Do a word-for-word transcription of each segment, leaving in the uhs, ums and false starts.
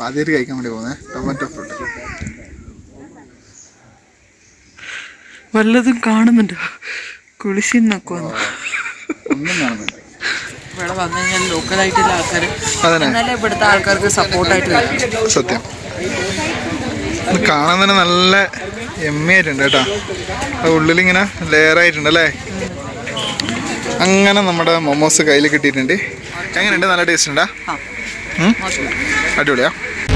ആദ്യമായിട്ട് കഴിക്കാൻ വേണ്ടി പോകുന്നത് ടൊമാറ്റോ ഫ്രൂട്ട്. വല്ലതും കാണുന്നുണ്ടോ? കുളിശി നോക്കുവാന്ന് ഒന്നും കാണുന്നുണ്ട്. ഇവിടെ വന്നു കഴിഞ്ഞാൽ ലോക്കലായിട്ടുള്ള ആൾക്കാർ എന്നാലേ ഇവിടുത്തെ ആൾക്കാർക്ക് സപ്പോർട്ടായിട്ട് വരും. സത്യം കാണാൻ തന്നെ നല്ല എമ്മയായിട്ടുണ്ട് കേട്ടോ. അത് ഉള്ളിലിങ്ങനെ ലെയറായിട്ടുണ്ട് അല്ലേ. അങ്ങനെ നമ്മുടെ മൊമോസ് കയ്യിൽ കിട്ടിയിട്ടുണ്ട്. എങ്ങനെയുണ്ട്? നല്ല ടേസ്റ്റ് ഉണ്ടാ? അടിപൊളിയാ.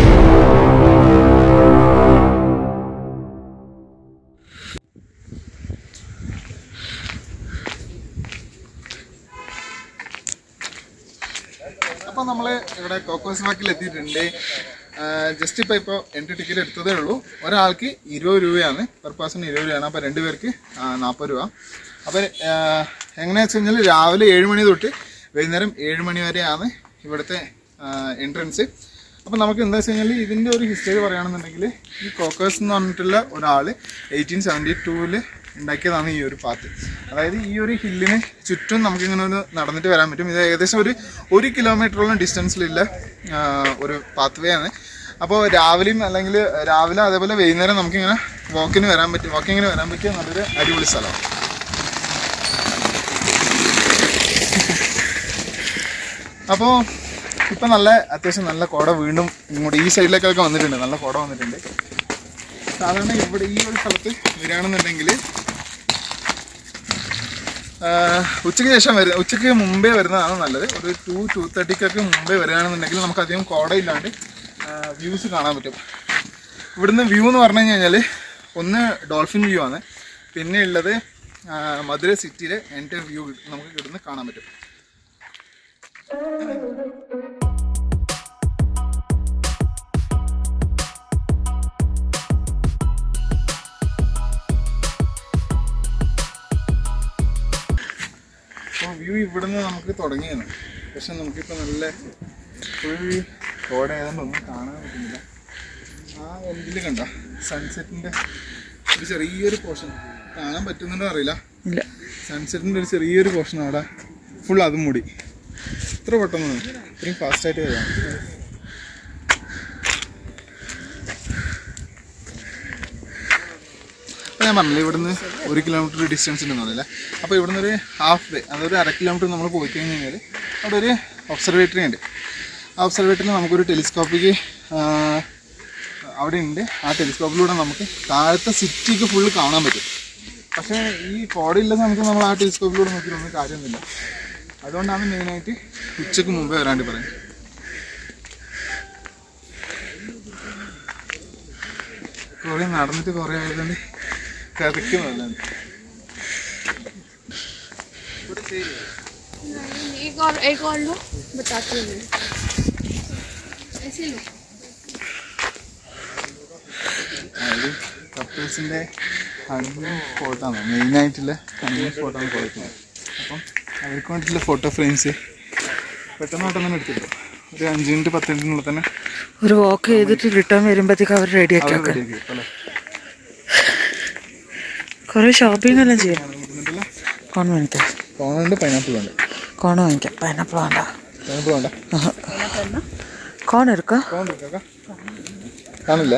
അപ്പോൾ നമ്മൾ ഇവിടെ കോക്കോസ് വാക്കിൽ എത്തിയിട്ടുണ്ട്. ജസ്റ്റ് ഇപ്പോൾ ഇപ്പോൾ എൻട്രി ടിക്കറ്റ് എടുത്തതേ ഉള്ളൂ. ഒരാൾക്ക് ഇരുപത് രൂപയാണ്, പെർ പേഴ്സൺ ഇരുപത് രൂപയാണ്. അപ്പോൾ രണ്ട് പേർക്ക് നാൽപ്പത് രൂപ. അപ്പോൾ എങ്ങനെയാണെന്ന് വെച്ച് കഴിഞ്ഞാൽ രാവിലെ ഏഴ് മണി തൊട്ട് വൈകുന്നേരം ഏഴ് മണി വരെയാണ് ഇവിടുത്തെ എൻട്രൻസ്. അപ്പോൾ നമുക്ക് എന്താ വെച്ച് കഴിഞ്ഞാൽ ഇതിൻ്റെ ഒരു ഹിസ്റ്ററി പറയുകയാണെന്നുണ്ടെങ്കിൽ ഈ കോക്കോസ് എന്ന് പറഞ്ഞിട്ടുള്ള ഒരാൾ എയ്റ്റീൻ സെവൻറ്റി ടൂവിൽ ഉണ്ടാക്കിയതാണ് ഈ ഒരു പാത്ത്. അതായത് ഈ ഒരു ഹില്ലിന് ചുറ്റും നമുക്കിങ്ങനെ ഒരു നടന്നിട്ട് വരാൻ പറ്റും. ഇത് ഏകദേശം ഒരു ഒരു കിലോമീറ്ററോളം ഡിസ്റ്റൻസിലുള്ള ഒരു പാത്ത് വേ ആണ്. അപ്പോൾ രാവിലെയും അല്ലെങ്കിൽ രാവിലെ അതേപോലെ വൈകുന്നേരം നമുക്കിങ്ങനെ വാക്കിന് വരാൻ പറ്റും വാക്കിങ്ങിന് വരാൻ പറ്റിയ നല്ലൊരു അടിപൊളി സ്ഥലമാണ്. അപ്പോൾ ഇപ്പം നല്ല അത്യാവശ്യം നല്ല കോട വീണ്ടും ഇങ്ങോട്ട് ഈ സൈഡിലേക്കൊക്കെ വന്നിട്ടുണ്ട്. നല്ല കോട വന്നിട്ടുണ്ട്. സാധാരണ ഇവിടെ ഈ ഒരു സ്ഥലത്ത് വരികയാണെന്നുണ്ടെങ്കിൽ ഉച്ചയ്ക്ക് ശേഷം വരുന്ന ഉച്ചയ്ക്ക് മുമ്പേ വരുന്നതാണ് നല്ലത്. ഒരു ടു ടു തേർട്ടിക്കൊക്കെ മുമ്പേ വരികയാണെന്നുണ്ടെങ്കിൽ നമുക്ക് അധികം കോടയില്ലാണ്ട് വ്യൂസ് കാണാൻ പറ്റും. ഇവിടുന്ന് വ്യൂ എന്ന് പറഞ്ഞു കഴിഞ്ഞാൽ ഒന്ന് ഡോൾഫിൻ വ്യൂ ആണ്, പിന്നെ ഉള്ളത് മധുര സിറ്റിയിലെ എൻ്റെ വ്യൂ നമുക്ക് ഇവിടുന്ന് കാണാൻ പറ്റും. അപ്പോൾ വ്യൂ ഇവിടുന്ന് നമുക്ക് തുടങ്ങിയാണ്. പക്ഷെ നമുക്കിപ്പോൾ നല്ല ഫുൾ കോട ആയതുകൊണ്ട് ഒന്നും കാണാൻ പറ്റുന്നില്ല. ആ എൻഡിൽ കണ്ട സൺസെറ്റിൻ്റെ ഒരു ചെറിയൊരു പോർഷൻ കാണാൻ പറ്റുന്നുണ്ടോ അറിയില്ല. സൺസെറ്റിൻ്റെ ഒരു ചെറിയൊരു പോർഷൻ അവിടെ ഫുൾ അതും മൂടി. ഇത്ര പെട്ടെന്ന് ഇത്രയും ഫാസ്റ്റായിട്ട് വരാം. അപ്പോൾ ഞാൻ പറഞ്ഞില്ല ഇവിടുന്ന് ഒരു കിലോമീറ്റർ ഡിസ്റ്റൻസ് ഉണ്ടെന്ന് പറഞ്ഞില്ല. അപ്പോൾ ഇവിടുന്ന് ഒരു ഹാഫ് വേ അതൊരു അര കിലോമീറ്റർ നമ്മൾ പോയി കഴിഞ്ഞ് കഴിഞ്ഞാൽ അവിടെ ഒരു ഒബ്സർവേറ്ററി ഉണ്ട്. ആ ഒബ്സർവേറ്ററിയിൽ നമുക്കൊരു ടെലിസ്കോപ്പിക്ക് അവിടെ ഉണ്ട്. ആ ടെലിസ്കോപ്പിലൂടെ നമുക്ക് താഴത്തെ സിറ്റിക്ക് ഫുള്ള് കാണാൻ പറ്റും. പക്ഷേ ഈ കോടയുള്ള സമയത്ത് നമ്മൾ ആ ടെലിസ്കോപ്പിലൂടെ നോക്കിയിട്ടൊന്നും കാര്യമൊന്നുമില്ല. അതുകൊണ്ടാണ് മെയിനായിട്ട് ഉച്ചക്ക് മുമ്പേ വരാണ്ട് പറയുന്നത്. കുറേ നടന്നിട്ട് കുറേ ആയതുകൊണ്ട് കഥയ്ക്കുന്നതല്ല. അതായത് കപ്പിൾസിൻ്റെ ഹണിമൂൺ സ്പോട്ടാണ്, മെയിനായിട്ടുള്ള ഹണിമൂൺ സ്പോട്ടാണ് കൊടുക്കുന്നത്. അപ്പം അവർക്ക് വേണ്ടിയിട്ടുള്ള ഫോട്ടോ ഫ്രെയിംസ് പെട്ടെന്ന് പെട്ടെന്ന് തന്നെ എടുത്തിട്ടു. ഒരു അഞ്ച് മിനിറ്റ് പത്ത് മിനിറ്റിനുള്ളിൽ തന്നെ ഒരു വാക്ക് ചെയ്തിട്ട് റിട്ടേൺ വരുമ്പോഴത്തേക്ക് അവർ റെഡി ആക്കി കുറേ ഷോപ്പിംഗ് എല്ലാം ചെയ്യാം. കോൺ വാങ്ങിക്കാം. കോണുണ്ട്, പൈനാപ്പിൾ ഉണ്ട്. കോൺ വാങ്ങിക്കാം. പൈനാപ്പിൾ വേണ്ട. പൈനാപ്പിൾ വേണ്ട. കോൺ എടുക്കാം. കാണില്ലേ?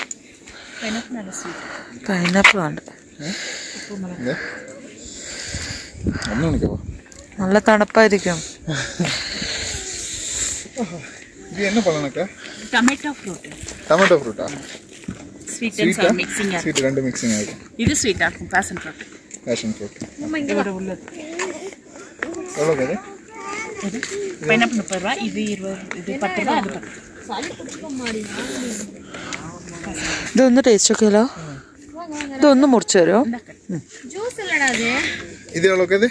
പൈനാപ്പിൾ വേണ്ട. ഒന്ന് മണിക്കോ? നല്ല തണുപ്പായിരിക്കും. ഇത് എന്നെ പഴമൊക്കെ ടൊമാറ്റോ ഫ്രൂട്ട്. ടൊമാറ്റോ ഫ്രൂട്ടാ? സ്വീറ്റ് ആൻഡ് സോർ മിക്സിംഗ് ആണ്. സ്വീറ്റ് രണ്ട് മിക്സിംഗ് ആയിരിക്കും. ഇത് സ്വീറ്റ് ആക്കും. Passion fruit. Passion fruit. ഇവിടെ ഉള്ളത് എவ்வளோ ഇത്? പൈനാപ്പിൾ മുപ്പത് രൂപ. ഇത് ഇരുപത്. ഇത് പത്ത് രൂപ. അത് പത്ത്. ഇതൊന്ന് ടേസ്റ്റ് നോക്കിയാലോ? ഇതൊന്ന് മുറിച്ചു തരുമോ? ഇത് എவ்வளோ ഇത്?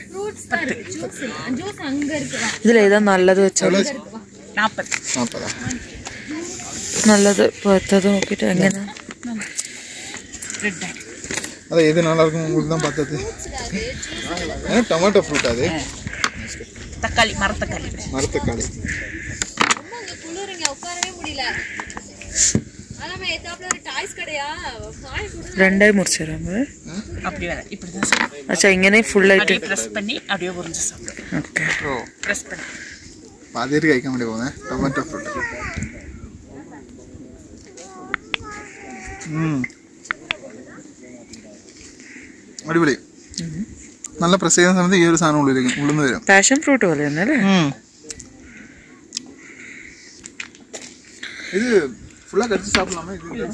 ഇതിലേതാ നല്ലത് വെച്ചാൽ? നാൽപ്പത്. നാൽപ്പതാ? നല്ലത് പത്തത് നോക്കിയിട്ട് എങ്ങനെ? அது எது நல்லா இருக்கும் உங்களுக்கு தான் பார்த்தது. டொமேட்டோ ஃப்ரூட் அது. தக்காளி, மரத்தக்காளி. மரத்தக்காளி. அம்மாங்க குளிருங்க உட்காரவே முடியல. ஆனாமே ஏத்தாப்ல ஒரு டாய்ஸ் கடையா? வாய் குடு. ரெண்டாய் முறிச்சு தராங்க. அப்படி வர இப்படி தான் சாப்பிடு. அச்சா இங்கனே ஃபுல் ஆயிட்டு பிரஸ் பண்ணி அப்படியே உறிஞ்சு சாப்பிடு. ஓகே. பிரஸ் பண்ணி. பாதிரி കഴിക്കാൻ വേണ്ടി പോകുന്നത് ടൊമാറ്റോ ഫ്രൂട്ട്. അടിപൊളി. നല്ല പ്രസ് ചെയ്യുന്ന സമയത്ത് ഈ ഒരു സാധനം ഉള്ളിലേക്ക് ഉള്ളിന്ന് വരും. പാഷൻ ഫ്രൂട്ട് പോലെ തന്നെ അല്ലേ? ഇത് ഫുള്ളാ കടിച്ച് സാപ്പിടലാമോ?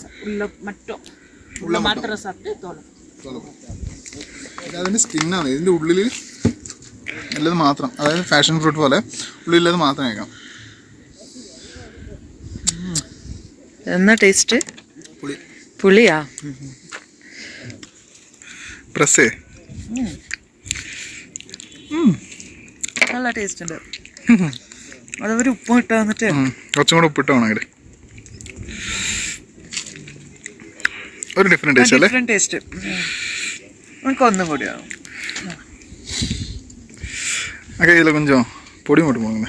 അതിന്റെ സ്കിന്നാണ്, ഇതിന്റെ ഉള്ളിൽ ഉള്ളത് മാത്രം, അതായത് ഫാഷൻ ഫ്രൂട്ട് പോലെ ഉള്ളിലുള്ളത് മാത്രം കഴിക്കാം. എന്നാ ടേസ്റ്റ്? പുളി. പുളിയാ? പ്രസ് നല്ല ടേസ്റ്റ് ഉണ്ട്. അതവര് ഉപ്പും ഇട്ടാ വന്നിട്ട് കുറച്ചും കൂടെ ഉപ്പിട്ട് വേണമെങ്കിൽ ഒരു ഡിഫറെന്റ് ടേസ്റ്റ് അല്ലേ? Different taste. നമുക്ക് ഒന്നും കൂടിയാ ആ കയ്യില കൊഞ്ചം പൊടി മൂട്ട് പോകുന്നത്.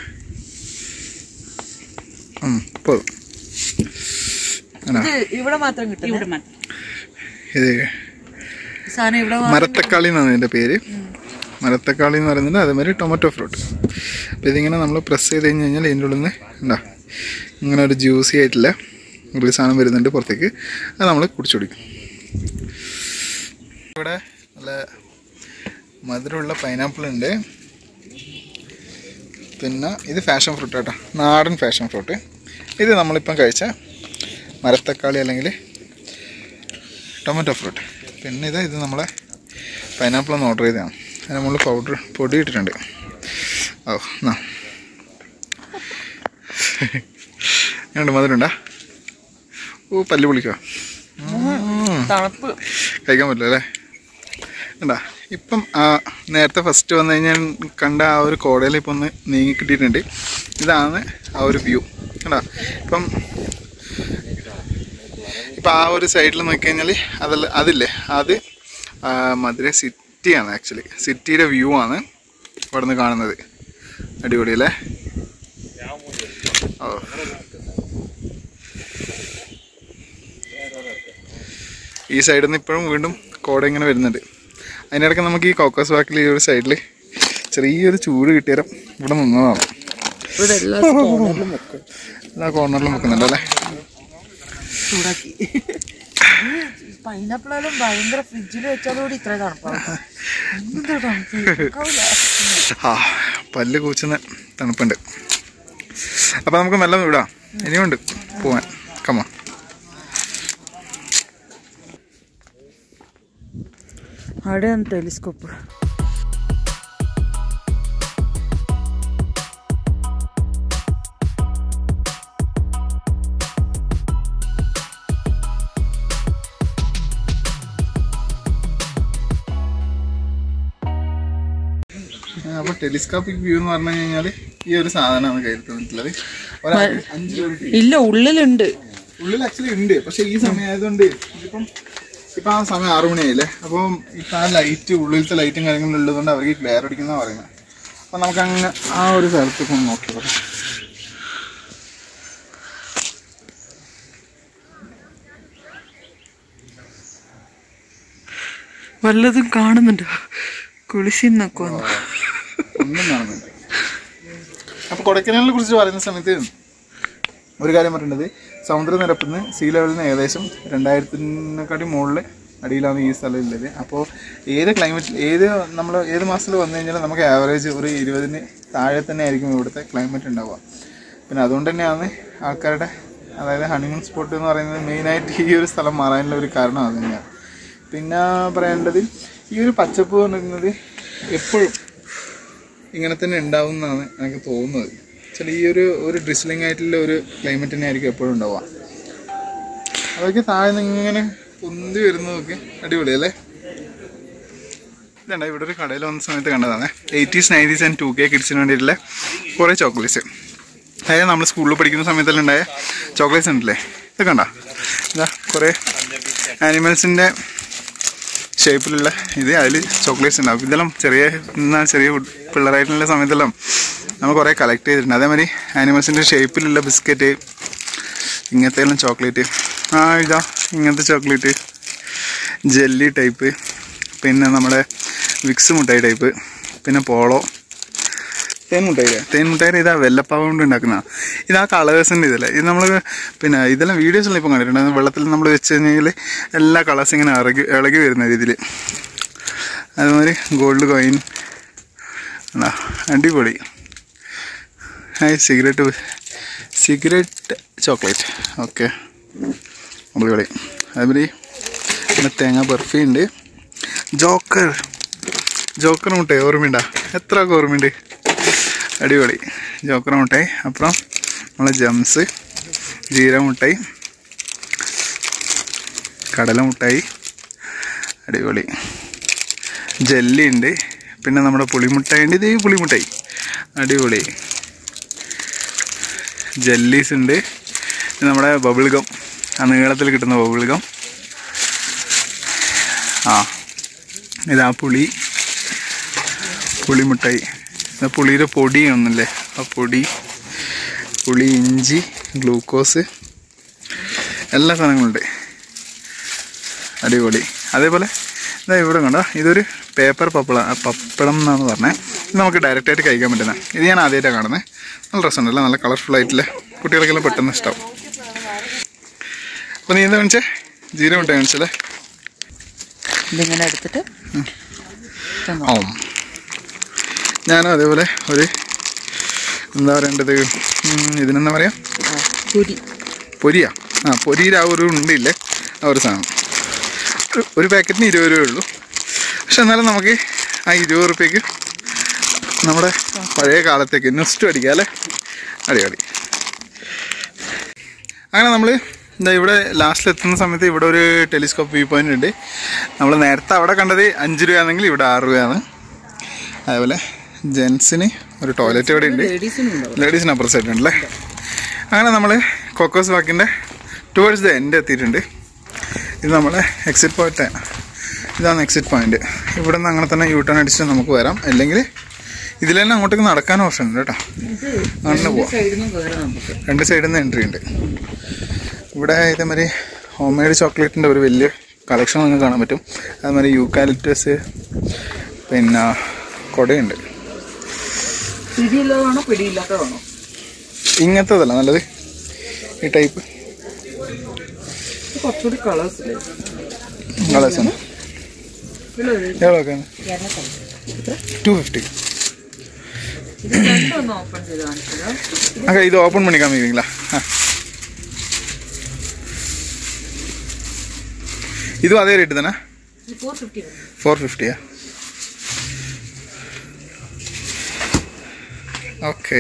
ഇവിടെ മാത്രം കിട്ടും. ഇത് മരത്തക്കാളി എന്നാണ് ഇതിൻ്റെ പേര്. മരത്തക്കാളി എന്ന് പറയുന്നത് അതേമാതിരി ടൊമാറ്റോ ഫ്രൂട്ട്. അപ്പോൾ ഇതിങ്ങനെ നമ്മൾ പ്രസ് ചെയ്ത് കഴിഞ്ഞ് കഴിഞ്ഞാൽ ഇതിൻ്റെ ഉള്ളിൽ നിന്ന് ഉണ്ടാ ഇങ്ങനെ ഒരു ജ്യൂസി ആയിട്ടുള്ള ഒരു സാധനം വരുന്നുണ്ട് പുറത്തേക്ക്. അത് നമ്മൾ കുടിച്ചു കുടിക്കും. ഇവിടെ നല്ല മധുരമുള്ള പൈനാപ്പിൾ ഉണ്ട്. പിന്നെ ഇത് ഫാഷൻ ഫ്രൂട്ട് കേട്ടോ, നാടൻ ഫാഷൻ ഫ്രൂട്ട്. ഇത് നമ്മളിപ്പം കഴിച്ച മരത്തക്കാളി അല്ലെങ്കിൽ ടൊമാറ്റോ ഫ്രൂട്ട്. പിന്നെ ഇത് ഇത് നമ്മളെ പൈനാപ്പിൾ ഒന്ന് ഓർഡർ ചെയ്തതാണ്. അതിന് നമ്മൾ പൗഡർ പൊടി ഇട്ടിട്ടുണ്ട്. ഓ എന്നാ എങ്ങനെയുണ്ട്? മധുരമുണ്ടാ? ഓ പല്ല് പൊളിക്കുക. തണുപ്പ് കഴിക്കാൻ പറ്റില്ല അല്ലേ? എന്താ ഇപ്പം ആ നേരത്തെ ഫസ്റ്റ് വന്നു കഴിഞ്ഞാൽ കണ്ട ആ ഒരു കോടയിൽ ഇപ്പം ഒന്ന് നീങ്ങി കിട്ടിയിട്ടുണ്ട്. ഇതാണ് ആ ഒരു വ്യൂ കണ്ടാ. ഇപ്പം ഇപ്പം ആ ഒരു സൈഡിൽ നോക്കിക്കഴിഞ്ഞാൽ അതല്ല അതില്ലേ അത് മധുര സിറ്റിയാണ്. ആക്ച്വലി സിറ്റിയുടെ വ്യൂ ആണ് ഇവിടെ നിന്ന് കാണുന്നത്. അടിപൊളിയല്ലേ? ഓ ഈ സൈഡിൽ നിന്ന് ഇപ്പോഴും വീണ്ടും കോട ഇങ്ങനെ വരുന്നുണ്ട്. അതിനിടയ്ക്ക് നമുക്ക് ഈ കോക്കോസ് വാക്കിൽ ഈ ഒരു സൈഡിൽ ചെറിയൊരു ചൂട് കിട്ടിയാലും ഇവിടെ നിന്നതാണ്. എല്ലാ കോർണറിലും വെക്കുന്നുണ്ട് അല്ലേ? ചൂടാക്കി പൈനാപ്പിളും ഭയങ്കര ഫ്രിഡ്ജിൽ വെച്ചാലോട് ഇത്ര തണുപ്പാണ്. ആ പല്ല് കൂച്ചുന്ന തണുപ്പുണ്ട്. അപ്പം നമുക്ക് മെല്ലെ വിടാം. ഇനിയുണ്ട് പോവാൻ. കമാ അവിടെയാണ് ടെലിസ്കോപ്പ്. അപ്പോൾ ടെലിസ്കോപ്പിക് വ്യൂ എന്ന് പറഞ്ഞു കഴിഞ്ഞാൽ ഈ ഒരു സാധനമാണ് കയ്യിൽ തന്നിട്ടുള്ളത്. ഇല്ല ഉള്ളിലുണ്ട്. ഉള്ളിൽ ആക്ച്വലി ഉണ്ട്. പക്ഷെ ഈ സമയം ആയതുകൊണ്ട് ഇതിപ്പം ഇപ്പം ആ സമയം ആറു മണിയായില്ലേ. അപ്പം ഇപ്പം ആ ലൈറ്റ് ഉള്ളിലത്തെ ലൈറ്റും കാര്യങ്ങളും ഉള്ളതുകൊണ്ട് അവർക്ക് ക്ലിയർ അടിക്കുന്നതാണ് പറയുന്നത്. അപ്പം നമുക്ക് അങ്ങനെ ആ ഒരു സ്ഥലത്തേക്ക് ഒന്ന് നോക്കിയോ. വല്ലതും കാണുന്നുണ്ടോ? കുളിസിന്നൊക്കെ വന്നു ഒന്നും കാണുന്നുണ്ട്. അപ്പോൾ കൊടൈക്കനാലിനെ കുറിച്ച് പറയുന്ന സമയത്ത് ഒരു കാര്യം പറയേണ്ടത്, സമുദ്രനിരപ്പിൽ നിന്ന് സീ ലെവലിൽ നിന്ന് ഏകദേശം രണ്ടായിരത്തിനെക്കാട്ടി മുകളിൽ അടിയിലാണ് ഈ സ്ഥലം ഉള്ളത്. അപ്പോൾ ഏത് ക്ലൈമറ്റിൽ ഏത് നമ്മൾ ഏത് മാസത്തിൽ വന്നു കഴിഞ്ഞാൽ നമുക്ക് ആവറേജ് ഒരു ഇരുപതിന് താഴെ തന്നെ ആയിരിക്കും ഇവിടുത്തെ ക്ലൈമറ്റ് ഉണ്ടാവുക. പിന്നെ അതുകൊണ്ട് തന്നെയാണ് ആൾക്കാരുടെ അതായത് ഹണിമൂൺ സ്പോട്ട് എന്ന് പറയുന്നത് മെയിനായിട്ട് ഈ ഒരു സ്ഥലം മാറാനുള്ള ഒരു കാരണം അത് തന്നെയാണ്. പിന്നെ പറയേണ്ടത് ഈ ഒരു പച്ചപ്പ് പറയുന്നത് എപ്പോഴും ഇങ്ങനെ തന്നെ ഉണ്ടാവും എന്നാണ് എനിക്ക് തോന്നുന്നത്. ചില ഈ ഒരു ഒരു ഡ്രിസ്ലിംഗ് ആയിട്ടുള്ള ഒരു ക്ലൈമറ്റ് തന്നെ ആയിരിക്കും എപ്പോഴും ഉണ്ടാവുക. അതൊക്കെ താഴെ നിന്ന് ഇങ്ങനെ പൊന്തി വരുന്നതൊക്കെ അടിപൊളിയല്ലേ? ഇതുണ്ട ഇവിടെ ഒരു കടയിൽ വന്ന സമയത്ത് കണ്ടതാണ് eighties nineties and two K കിഡ്സിന് വേണ്ടിയിട്ടുള്ള കുറേ ചോക്ലേറ്റ്സ്. അതായത് നമ്മൾ സ്കൂളിൽ പഠിക്കുന്ന സമയത്തെല്ലാം ഉണ്ടായ ചോക്ലേറ്റ്സ് ഉണ്ടല്ലേ, ഇതൊക്കെ കണ്ട ഇതാ കുറേ ആനിമൽസിൻ്റെ ഷേപ്പിലുള്ള ഇത് അതിൽ ചോക്ലേറ്റ്സ് ഉണ്ടാവും. ഇതെല്ലാം ചെറിയ എന്നാൽ ചെറിയ പിള്ളേരായിട്ടുള്ള സമയത്തെല്ലാം നമ്മൾ കുറേ കളക്ട് ചെയ്തിട്ടുണ്ട്. അതേമാതിരി ആനിമൽസിൻ്റെ ഷേപ്പിലുള്ള ബിസ്ക്കറ്റ്, ഇങ്ങനത്തെ എല്ലാം ചോക്ലേറ്റ്, ആ ഇതാ ഇങ്ങനത്തെ ചോക്ലേറ്റ്, ജെല്ലി ടൈപ്പ്, പിന്നെ നമ്മുടെ വിക്സ് മുട്ടായി ടൈപ്പ്, പിന്നെ പോളോ, തേൻമുട്ടായില്ലേ തേൻമുട്ടായി ഇതാ വെള്ളപ്പാവ കൊണ്ട് ഉണ്ടാക്കുന്നതാണ്. ഇതാ കളേഴ്സിൻ്റെ ഇതല്ലേ ഇത് നമ്മൾ പിന്നെ ഇതെല്ലാം വീഡിയോസെല്ലാം ഇപ്പം കണ്ടിട്ടുണ്ട്. വെള്ളത്തിൽ നമ്മൾ വെച്ച് കഴിഞ്ഞാൽ എല്ലാ കളേഴ്സ് ഇങ്ങനെ ഇറങ്ങി ഇളകി വരുന്ന രീതിയിൽ. അതുമാതിരി ഗോൾഡ് കോയിൻ ആ അടിപൊളി. Hi cigarette cigarette chocolate okay അടിപൊളി. അതുമാതിരി പിന്നെ തേങ്ങ ബർഫി ഉണ്ട്. ജോക്കർ ജോക്കർ മുട്ടായി ഓർമ്മയുണ്ടോ? എത്ര ഒക്കെ ഓർമ്മയുണ്ട്. അടിപൊളി ജോക്കർ മുട്ടായി. അപ്പുറം നമ്മളെ ജംസ് ജീര മുട്ടായി കടല മുട്ടായി അടിപൊളി. ജെല്ലി ഉണ്ട്. പിന്നെ നമ്മുടെ പുളിമുട്ടായി ഉണ്ട്. ഇത് പുളിമുട്ടായി അടിപൊളി. ജെല്ലീസ് ഉണ്ട്. നമ്മുടെ ബബിൾ ഗം ആ നീളത്തിൽ കിട്ടുന്ന ബബിൾ ഗം. ആ ഇതാ പുളി പുളിമുട്ടായി. പുളിയുടെ പൊടിയൊന്നുമില്ലേ ആ പൊടി പുളി ഇഞ്ചി ഗ്ലൂക്കോസ് എല്ലാ സാധനങ്ങളുണ്ട് അടിപൊളി. അതേപോലെ ഇതാ ഇവിടെ കണ്ടോ ഇതൊരു പേപ്പർ പപ്പട പപ്പടം എന്നാണ് പറഞ്ഞത്. ഇത് നമുക്ക് ഡയറക്റ്റായിട്ട് കഴിക്കാൻ പറ്റുന്ന. ഇത് ഞാൻ ആദ്യമായിട്ടാണ് കാണുന്നത്. നല്ല രസമുണ്ടല്ലോ നല്ല കളർഫുൾ ആയിട്ടില്ല. കുട്ടികൾക്കെല്ലാം പെട്ടെന്ന് ഇഷ്ടമാവും. അപ്പോൾ നീ എന്താ കാണിച്ചേ? ജീര മുട്ടായി കാണിച്ചല്ലേ? ഇതിങ്ങനെ എടുത്തിട്ട് ഓ ഞാനും അതേപോലെ ഒരു എന്താ പറയേണ്ടത് ഇതിനെന്താ പറയുക പൊരി പൊരിയാ ആ പൊരിയിൽ ആ ഒരു ഉണ്ടില്ലേ ആ ഒരു സാധനം. ഒരു പാക്കറ്റിന് ഇരുപത് രൂപയേ ഉള്ളൂ. പക്ഷെ എന്നാലും നമുക്ക് ആ ഇരുപത് റുപ്യക്ക് നമ്മുടെ പഴയ കാലത്തേക്ക് നെസ്റ്റ് അടിക്കാം അല്ലേ? അടിപൊളി. അങ്ങനെ നമ്മൾ എന്താ ഇവിടെ ലാസ്റ്റിൽ എത്തുന്ന സമയത്ത് ഇവിടെ ഒരു ടെലിസ്കോപ്പ് വ്യൂ പോയിന്റ് ഉണ്ട്. നമ്മൾ നേരത്തെ അവിടെ കണ്ടത് അഞ്ച് രൂപയാണെങ്കിൽ ഇവിടെ ആറ് രൂപയാണ്. അതേപോലെ ജെൻസിന് ഒരു ടോയ്ലറ്റ് ഇവിടെ ഉണ്ട്. ലേഡീസിന് അപ്പുറം സൈഡ് ഉണ്ടല്ലേ. അങ്ങനെ നമ്മൾ കോക്കോസ് വാക്കിൻ്റെ ടുവേർഡ്സ് ദ എൻഡ് എത്തിയിട്ടുണ്ട്. ഇത് നമ്മളെ എക്സിറ്റ് പോയിന്റ്. ഇതാണ് എക്സിറ്റ് പോയിന്റ്. ഇവിടെ നിന്ന് അങ്ങനെ തന്നെ യൂ ടേൺ അടിച്ചിട്ട് നമുക്ക് വരാം. അല്ലെങ്കിൽ ഇതിൽ തന്നെ അങ്ങോട്ടേക്ക് നടക്കാൻ ഓപ്ഷൻ ഉണ്ട് കേട്ടോ. അങ്ങനെ പോവാം. രണ്ട് സൈഡിൽ നിന്ന് എൻട്രി ഉണ്ട്. ഇവിടെ ഇതേമാതിരി ഹോം മെയ്ഡ് ചോക്ലേറ്റിൻ്റെ ഒരു വലിയ കളക്ഷൻ നിങ്ങൾക്ക് കാണാൻ പറ്റും. അതുമാതിരി യൂക്കാലിപ്റ്റസ് പിന്നെ കൊടയുണ്ട്. പിടിയില്ലാതാണോ പിടിയില്ലാത്തതാണോ? ഇങ്ങനത്തതല്ല നല്ലത് ഈ ടൈപ്പ് കുറച്ചുകൂടി കളേഴ്സ് കളേഴ്സാണ്. എவ்வளோக்கா? Two fifty. அக்கா இது ஓப்பன் பண்ணி காமிக்கிறீங்களா? ஆ இதுவும் அதே ரேட்டு தானே? ஃபோர் ஃபிஃப்டியா? ஓகே.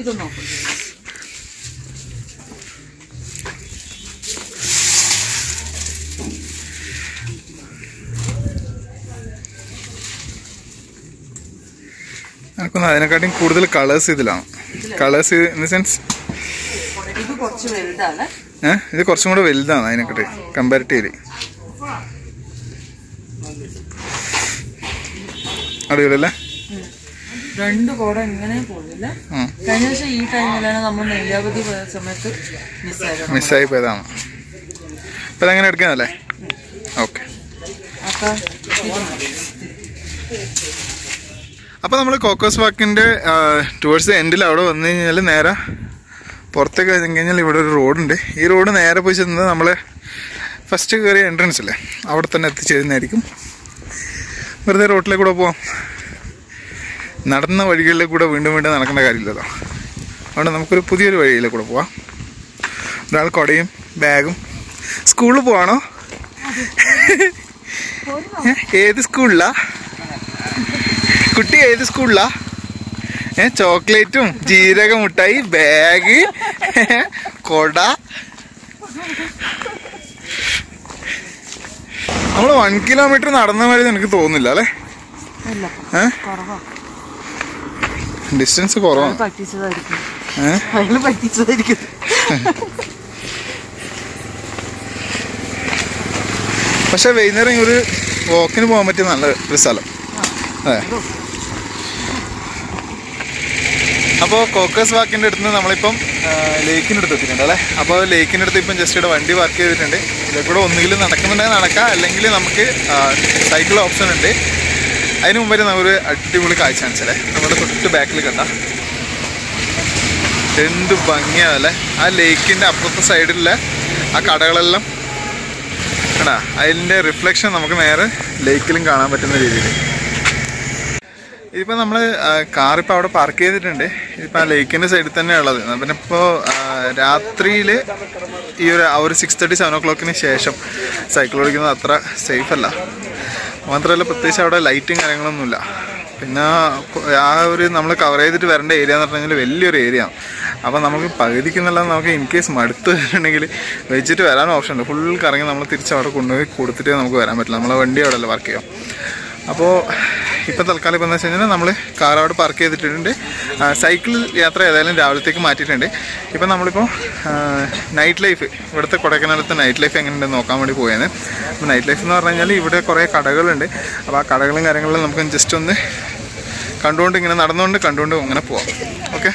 എനിക്കൊന്ന് അതിനെക്കാട്ടും കൂടുതൽ കളേഴ്സ് ഇതിലാണ്. കളേഴ്സ് ഇൻ ദ സെൻസ് ഏഹ് ഇത് കുറച്ചും കൂടെ വലുതാണ് അതിനെക്കാട്ട് കമ്പാരിറ്റീവ്ലി. അടിപൊളിയല്ലേ? രണ്ട് കോട ഇങ്ങനെ പോകുന്നില്ല. കഴിഞ്ഞ ദിവസം ഈ ടൈമിലാണ് നമ്മൾ നെല്ലിയാപതി പോയ സമയത്ത് മിസ്സായി പോയതാണ്. ഇപ്പൊ അതെങ്ങനെ എടുക്കാനല്ലേ? ഓക്കെ. അപ്പോൾ നമ്മൾ കോക്കോസ് വാക്കിൻ്റെ ടുവേർഡ്സ് എൻഡിൽ അവിടെ വന്നു കഴിഞ്ഞാൽ നേരെ പുറത്തേക്ക് കഴിഞ്ഞ് കഴിഞ്ഞാൽ ഇവിടെ ഒരു റോഡുണ്ട്. ഈ റോഡ് നേരെ പോയി ചെന്നത് നമ്മൾ ഫസ്റ്റ് കയറിയ എൻട്രൻസ് അല്ലേ അവിടെ തന്നെ എത്തിച്ചേരുന്നതായിരിക്കും. വെറുതെ റോഡിലേക്ക് കൂടെ പോവാം. നടന്ന വഴികളിലേക്ക് കൂടെ വീണ്ടും വീണ്ടും നടക്കേണ്ട കാര്യമില്ലല്ലോ. അതുകൊണ്ട് നമുക്കൊരു പുതിയൊരു വഴിയിലേക്ക് കൂടെ പോവാം. ഒരാൾ കുടയും ബാഗും. സ്കൂളിൽ പോവാണോ? ഏത് സ്കൂളിലാ കുട്ടി? ഏത് സ്കൂളിലാ? ഏ ചോക്ലേറ്റും ജീരക മുട്ടായി ബാഗ് കൊട. നമ്മൾ വൺ കിലോമീറ്റർ നടന്ന മാതിരി എനിക്ക് തോന്നുന്നില്ല അല്ലേ? ഡിസ്റ്റൻസ് കുറവാണ്. പക്ഷെ വൈകുന്നേരം ഒരു വാക്കിന് പോകാൻ പറ്റിയ നല്ല ഒരു സ്ഥലം. അതെ. അപ്പോൾ കോക്കോസ് വാക്കിൻ്റെ അടുത്ത് നിന്ന് നമ്മളിപ്പം ലേക്കിൻ്റെ അടുത്ത് എത്തിയിട്ടുണ്ട് അല്ലേ? അപ്പോൾ ലേക്കിൻ്റെ അടുത്ത് ഇപ്പം ജസ്റ്റ് ഇവിടെ വണ്ടി പാർക്ക് ചെയ്തിട്ടുണ്ട്. ഇതിലൂടെ ഒന്നുകിലും നടക്കുന്നുണ്ടെങ്കിൽ നടക്കാം, അല്ലെങ്കിൽ നമുക്ക് സൈക്കിൾ ഓപ്ഷൻ ഉണ്ട്. അതിന് മുമ്പേ നമുക്കൊരു അടിപൊളി കാഴ്ച കാണിച്ചല്ലേ നമ്മുടെ തൊട്ട് ബാക്കിൽ കണ്ട എന്ത് ഭംഗിയാണല്ലേ ആ ലേക്കിൻ്റെ അപ്പുറത്തെ സൈഡിലുള്ള ആ കടകളെല്ലാം എടാ അതിൻ്റെ റിഫ്ലക്ഷൻ നമുക്ക് നേരെ ലേക്കിലും കാണാൻ പറ്റുന്ന രീതിയിൽ. ഇതിപ്പോൾ നമ്മൾ കാറിപ്പോൾ അവിടെ പാർക്ക് ചെയ്തിട്ടുണ്ട്. ഇതിപ്പോൾ ആ ലേക്കിൻ്റെ സൈഡിൽ തന്നെയാണ് ഉള്ളത്. പിന്നെ ഇപ്പോൾ രാത്രിയിൽ ഈ ഒരു ഒരു സിക്സ് തേർട്ടി സെവൻ ഓ ക്ലോക്കിന് ശേഷം സൈക്കിൾ ഓടിക്കുന്നത് അത്ര സേഫ് അല്ല. മാത്രമല്ല പ്രത്യേകിച്ച് അവിടെ ലൈറ്റും കാര്യങ്ങളൊന്നുമില്ല. പിന്നെ ആ ഒരു നമ്മൾ കവർ ചെയ്തിട്ട് വരേണ്ട ഏരിയ എന്ന് പറഞ്ഞു കഴിഞ്ഞാൽ വലിയൊരു ഏരിയ ആണ്. അപ്പോൾ നമുക്ക് പകുതിക്കുന്നില്ല നമുക്ക് ഇൻ കേസ് മടുത്ത് വരണമെങ്കിൽ വെച്ചിട്ട് വരാൻ ഓപ്ഷൻ ഉണ്ട്. ഫുൾ കറങ്ങി നമ്മൾ തിരിച്ച് അവിടെ കൊണ്ടുപോയി കൊടുത്തിട്ടേ നമുക്ക് വരാൻ പറ്റില്ല. നമ്മളെ വണ്ടി അവിടെ അല്ല പാർക്ക് ചെയ്യാം. അപ്പോൾ ഇപ്പോൾ തൽക്കാലം ഇപ്പോൾ എന്ന് വെച്ച് കഴിഞ്ഞാൽ നമ്മൾ കാർ അവിടെ പാർക്ക് ചെയ്തിട്ടുണ്ട്. സൈക്കിൾ യാത്ര ഏതായാലും രാവിലത്തേക്ക് മാറ്റിയിട്ടുണ്ട്. ഇപ്പം നമ്മളിപ്പോൾ നൈറ്റ് ലൈഫ് ഇവിടുത്തെ കൊടൈക്കനാലത്തെ നൈറ്റ് ലൈഫ് എങ്ങനെയുണ്ടെന്ന് നോക്കാൻ വേണ്ടി പോയത്. അപ്പോൾ നൈറ്റ് ലൈഫ് എന്ന് പറഞ്ഞു കഴിഞ്ഞാൽ ഇവിടെ കുറേ കടകളുണ്ട്. അപ്പോൾ ആ കടകളും കാര്യങ്ങളും നമുക്ക് ജസ്റ്റ് ഒന്ന് കണ്ടുകൊണ്ട് ഇങ്ങനെ നടന്നുകൊണ്ട് കണ്ടുകൊണ്ട് അങ്ങനെ പോവാം. ഓക്കെ,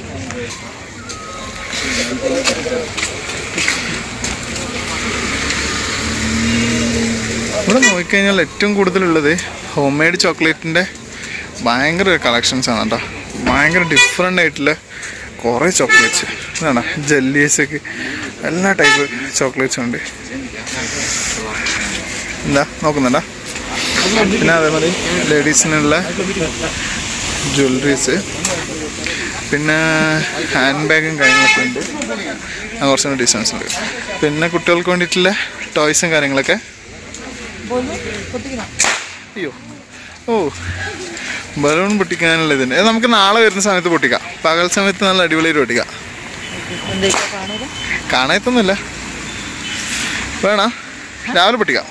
ഇവിടെ നോക്കിക്കഴിഞ്ഞാൽ ഏറ്റവും കൂടുതലുള്ളത് ഹോം മെയ്ഡ് ചോക്ലേറ്റിൻ്റെ ഭയങ്കര കളക്ഷൻസാണ് കേട്ടോ. ഭയങ്കര ഡിഫറെൻ്റ് ആയിട്ടുള്ള കുറേ ചോക്ലേറ്റ്സ് ഇതാണ്. ജെല്ലീസൊക്കെ എല്ലാ ടൈപ്പ് ചോക്ലേറ്റ്സും ഉണ്ട്. എന്താ നോക്കുന്നുണ്ടോ? പിന്നെ അതേമാതിരി ലേഡീസിനുള്ള ജ്വല്ലറീസ്, പിന്നെ ഹാൻഡ് ബാഗും കാര്യങ്ങളൊക്കെ ഉണ്ട്. കുറച്ചുകൂടി ഡിസൈൻസ് ഉണ്ട്. പിന്നെ കുട്ടികൾക്ക് വേണ്ടിയിട്ടുള്ള ടോയ്സും കാര്യങ്ങളൊക്കെ. അയ്യോ ഓ ബലൂൺ പൊട്ടിക്കാനുള്ള ഇതുണ്ട്. നമുക്ക് നാളെ വരുന്ന സമയത്ത് പൊട്ടിക്കാം. പകൽ സമയത്ത് നല്ല അടിപൊളിയായിട്ട് പൊട്ടിക്കാം. കാണാത്തൊന്നുമില്ല, വേണോ? രാവിലെ പൊട്ടിക്കാം.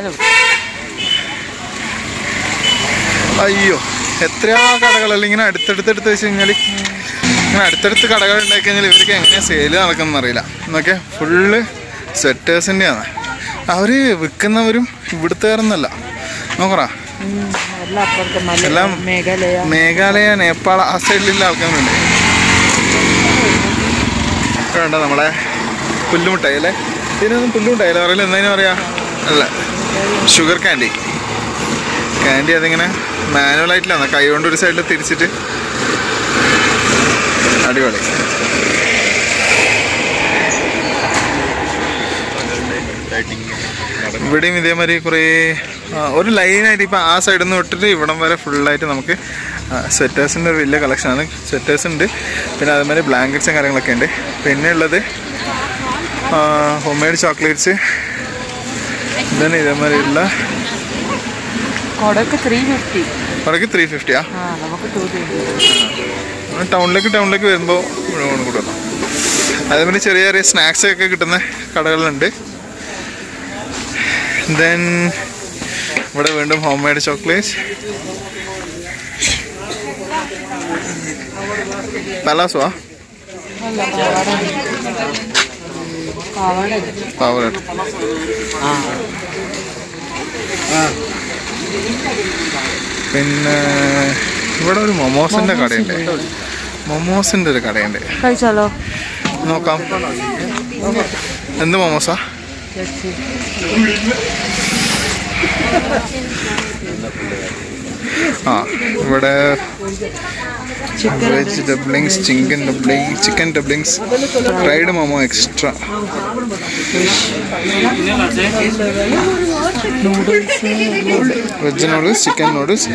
അയ്യോ എത്രയാ കടകളല്ല ഇങ്ങനെ അടുത്തടുത്തെടുത്ത് വെച്ച് കഴിഞ്ഞാൽ ഇങ്ങനെ അടുത്തടുത്ത് കടകൾ ഉണ്ടാക്കി കഴിഞ്ഞാൽ ഇവർക്ക് എങ്ങനെയാണ് സെയിൽ നടക്കുന്നതെന്ന് അറിയില്ല. എന്നൊക്കെ ഫുള്ള് സ്വെറ്റേഴ്സിൻ്റെയാണ്. അവർ വിൽക്കുന്നവരും ഇവിടുത്തുകാരൊന്നല്ല. നോക്കറാ എല്ലാം മേഘാലയ നേപ്പാൾ ആ സൈഡിലുള്ള ആൾക്കാരുണ്ട്. വേണ്ട നമ്മളെ പുല്ലുമുട്ടായി അല്ലേ? ഇതിനൊന്നും പുല്ലുമുട്ടായില്ല പറയില്ല. എന്തായാലും പറയാ അല്ല ഷുഗർ ക്യാൻഡി ക്യാൻഡി അതിങ്ങനെ മാനുവലായിട്ടില്ല, കൈ കൊണ്ട് ഒരു സൈഡിൽ തിരിച്ചിട്ട് അടിപൊളി. ഇവിടെയും ഇതേമാതിരി കുറേ ഒരു ലൈനായിട്ട് ഇപ്പം ആ സൈഡിൽ നിന്ന് വിട്ടിട്ട് ഇവിടം വരെ ഫുള്ളായിട്ട് നമുക്ക് സ്വെറ്റേഴ്സിൻ്റെ ഒരു വലിയ കളക്ഷനാണ്. സ്വെറ്റേഴ്സ് ഉണ്ട്, പിന്നെ അതേമാതിരി ബ്ലാങ്കറ്റ്സും കാര്യങ്ങളൊക്കെ ഉണ്ട്. പിന്നെ ഉള്ളത് ഹോം മെയ്ഡ് ചോക്ലേറ്റ്സ്. ഇതാണ് ഇതേമാതിരിയുള്ള കൊടക്ക് ത്രീ ഫിഫ്റ്റിയാ. ടൗണിലേക്ക് ടൗണിലേക്ക് വരുമ്പോൾ കൂട്ടണം. അതേമാതിരി ചെറിയ ചെറിയ സ്നാക്സ് ഒക്കെ കിട്ടുന്ന കടകളുണ്ട്. ദെൻ ഇവിടെ വീണ്ടും ഹോം മെയ്ഡ് ചോക്ലേറ്റ്. പലാസോ പാവട. പിന്നെ ഇവിടെ ഒരു മൊമോസിന്റെ കടയുണ്ട്. മൊമോസിന്റെ ഒരു കടയുണ്ട്, കഴിച്ചാലോ? നോക്കാം. എന്ത് മൊമോസാ? ആ ഇവിടെ veg dumplings, chicken dumpling chicken dumplings, fried momo extra, veg noodles, chicken noodles.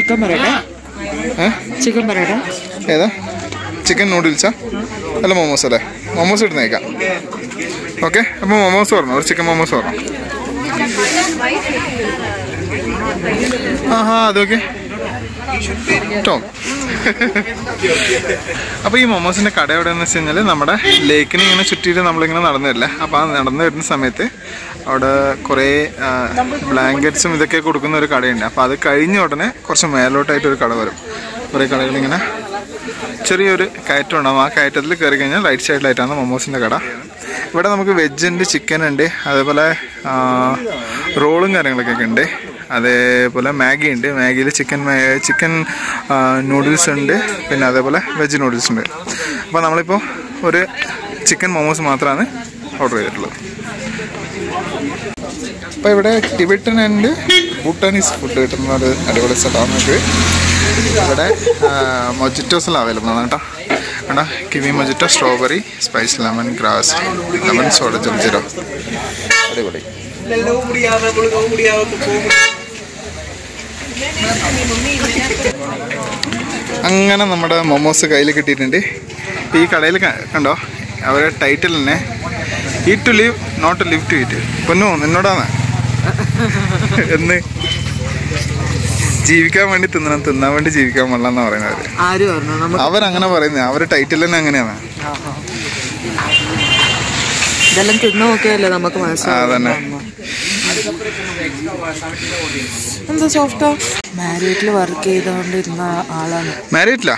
ഏതാ ചിക്കൻ നൂഡിൽസാ? അല്ല മോമോസ് അല്ലേ? മോമോസ് ഇടുന്നേക്കാം. ഓക്കെ, അപ്പോൾ മോമോസ് പറഞ്ഞു, ഒരു ചിക്കൻ മോമോസ് പറഞ്ഞു. ആ ഹാ അതൊക്കെ കേട്ടോ. അപ്പോൾ ഈ മൊമോസിൻ്റെ കട എവിടെയെന്ന് വെച്ച് കഴിഞ്ഞാൽ നമ്മുടെ ലേക്കിന് ഇങ്ങനെ ചുറ്റിയിട്ട് നമ്മളിങ്ങനെ നടന്നു വരില്ല. അപ്പോൾ ആ നടന്നു വരുന്ന സമയത്ത് അവിടെ കുറേ ബ്ലാങ്കറ്റ്സും ഇതൊക്കെ കൊടുക്കുന്ന ഒരു കടയുണ്ട്. അപ്പോൾ അത് കഴിഞ്ഞ ഉടനെ കുറച്ച് മേലോട്ടായിട്ടൊരു കട വരും. കുറേ കടകളിങ്ങനെ ചെറിയൊരു കയറ്റം ഉണ്ടാകും. ആ കയറ്റത്തിൽ കയറി കഴിഞ്ഞാൽ റൈറ്റ് സൈഡിലായിട്ടാണ് മൊമോസിൻ്റെ കട. ഇവിടെ നമുക്ക് വെജ് ഉണ്ട്, ചിക്കൻ ഉണ്ട്, അതേപോലെ റോളും കാര്യങ്ങളൊക്കെ ഉണ്ട്. അതേപോലെ മാഗി ഉണ്ട്. മാഗിയിൽ ചിക്കൻ ചിക്കൻ നൂഡിൽസ് ഉണ്ട്, പിന്നെ അതേപോലെ വെജ് നൂഡിൽസ് ഉണ്ട്. അപ്പോൾ നമ്മളിപ്പോൾ ഒരു ചിക്കൻ മോമോസ് മാത്രമാണ് ഓർഡർ ചെയ്തിട്ടുള്ളത്. അപ്പോൾ ഇവിടെ ടിബറ്റൻ ആൻഡ് ഭൂട്ടാനീസ് ഫുഡ് കിട്ടുന്ന ഒരു അടിപൊളി സ്ഥലമാണ്. നമുക്ക് ഇവിടെ മൊജിറ്റോസെല്ലാം അവൈലബിൾ ആണ് കേട്ടോ. എടാ kiwi mojito strawberry spice lemon grass lemon soda jaljeera അടിപൊളി. അങ്ങനെ നമ്മുടെ മൊമോസ് കയ്യിൽ കിട്ടിയിട്ടുണ്ട്. ഈ കടയിൽ കണ്ടോ അവരെ ടൈറ്റിൽ തന്നെ eat to live not to live to eat. പൊന്നു നിന്നോടാണ് എന്ന് ജീവിക്കാൻ വേണ്ടി തിന്നണം, തിന്നാൻ വേണ്ടി ജീവിക്കാൻ പാടില്ല എന്നാ പറയുന്നത്. അവരങ്ങനെ പറയുന്നത്, അവരെ ടൈറ്റിൽ തന്നെ അങ്ങനെയാണ്. ഇതെല്ലാം തിന്നു നോക്കിയല്ലേ നമുക്ക് മനസ്സിലാവും. എന്താ സോഫ്റ്റോ മാരിയറ്റിൽ വർക്ക് ചെയ്തോണ്ടിരുന്ന ആളാണ്. മാരിയറ്റിലാ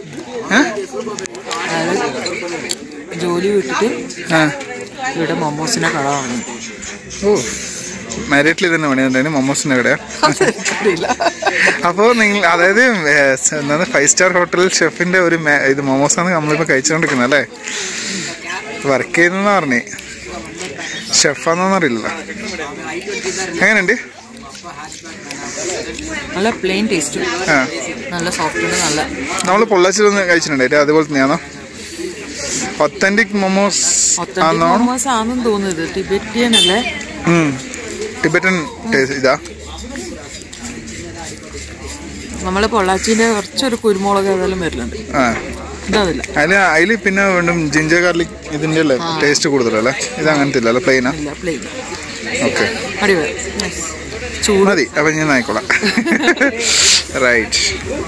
ജോലി വിട്ടിട്ട് ഇവിടെ മൊമോസിന്റെ കട വാങ്ങി. ഓ മാരിയറ്റിൽ തന്നെ പണിയുണ്ടായിരുന്നു മൊമോസിന്റെ കടയാ. അപ്പോൾ നിങ്ങൾ അതായത് എന്താണ് ഫൈവ് സ്റ്റാർ ഹോട്ടൽ ഷെഫിന്റെ ഒരു ഇത് മൊമോസാണ് നമ്മളിപ്പോൾ കഴിച്ചുകൊണ്ടിരിക്കുന്നത് അല്ലേ? വർക്ക് ചെയ്യുന്നെന്ന് പറഞ്ഞേ, ഷെഫാന്നൊന്നും അറിയില്ല. എങ്ങനെയുണ്ട്? നല്ല പ്ലെയിൻ ടേസ്റ്റ്, നല്ല സോഫ്റ്റ്, നല്ല. നമ്മൾ പൊള്ളാച്ചിലൊന്ന് കഴിച്ചിട്ടുണ്ടായിട്ട് അതുപോലെ തന്നെയാണോ? ഒത്തന്റിക് മൊമോസ് മൊമോസ് ആണെന്ന് തോന്നുന്നത്. ടിബറ്റിയൻ അല്ലേ? ടിബറ്റൻ ഇതാ. നമ്മള് പൊള്ളാച്ചിന്റെ കുറച്ചൊരു കുരുമുളക് അതെല്ലാം വരുന്നുണ്ട്. അതില് അതില് പിന്നെ വീണ്ടും ജിഞ്ചർ ഗാർലിക് ഇതിന്റെ അല്ലേ ടേസ്റ്റ് കൂടുതലല്ലേ? ഇത് അങ്ങനത്തെ ഇല്ലല്ലോ, പ്ലെയിനാ? ഓക്കെ മതി. അപ്പം ഞാൻ ആയിക്കോളാം. റൈറ്റ്.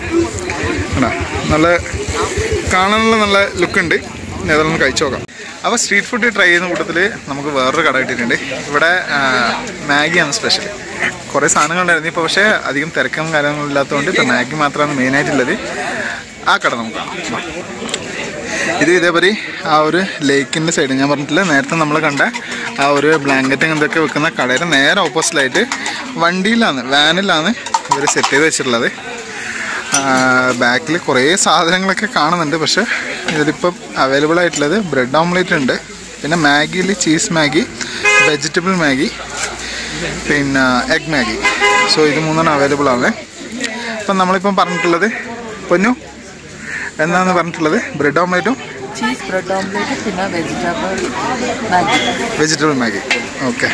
നല്ല കാണാനുള്ള നല്ല ലുക്കുണ്ട്. ഏതായാലും കഴിച്ചു നോക്കാം. അപ്പോൾ സ്ട്രീറ്റ് ഫുഡ് ട്രൈ ചെയ്യുന്ന കൂട്ടത്തിൽ നമുക്ക് വേറൊരു കട കിട്ടിയിട്ടുണ്ട്. ഇവിടെ മാഗിയാണ് സ്പെഷ്യൽ. കുറേ സാധനങ്ങളുണ്ടായിരുന്നു ഇപ്പോൾ, പക്ഷേ അധികം തിരക്കും കാര്യങ്ങളും ഇല്ലാത്തതുകൊണ്ട് ഇപ്പോൾ മാഗി മാത്രമാണ് മെയിനായിട്ടുള്ളത്. ആ കട നമുക്ക് ഇത് ഇതേപടി ആ ഒരു ലേക്കിൻ്റെ സൈഡ് ഞാൻ പറഞ്ഞിട്ടില്ല നേരത്തെ നമ്മൾ കണ്ട ആ ഒരു ബ്ലാങ്കറ്റ് എന്തൊക്കെ വെക്കുന്ന കടയുടെ നേരെ ഓപ്പോസിറ്റായിട്ട് വണ്ടിയിലാണ്, വാനിലാണ് ഇവർ സെറ്റ് ചെയ്ത് വെച്ചിട്ടുള്ളത്. ബാക്കിൽ കുറേ സാധനങ്ങളൊക്കെ കാണുന്നുണ്ട്. പക്ഷേ ഇതിലിപ്പം അവൈലബിൾ ആയിട്ടുള്ളത് ബ്രെഡ് ഓംലേറ്റ് ഉണ്ട്, പിന്നെ മാഗിയിൽ ചീസ് മാഗി, വെജിറ്റബിൾ മാഗി, പിന്നെ എഗ് മാഗി. സോ ഇത് മൂന്നെണ്ണം അവൈലബിൾ ആണ്. അപ്പം നമ്മളിപ്പം പറഞ്ഞിട്ടുള്ളത് പൊന്നു എന്താണെന്ന് പറഞ്ഞിട്ടുള്ളത് ബ്രെഡ് ഓംലേറ്റും ചീസ് ബ്രെഡ് ഓംലേറ്റ് പിന്നെ vegetable Maggi. Vegetable Maggi okay.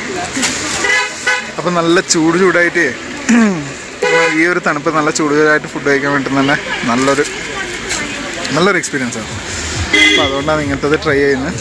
അപ്പം നല്ല ചൂട് ചൂടായിട്ട് ഈ ഒരു തണുപ്പ് നല്ല ചൂട് ചൂടായിട്ട് ഫുഡ് കഴിക്കാൻ വേണ്ടി തന്നെ നല്ലൊരു നല്ലൊരു എക്സ്പീരിയൻസ് ആണ്. അപ്പോൾ അതുകൊണ്ടാണ് ഇങ്ങനത്തത് ട്രൈ ചെയ്യുന്നത്.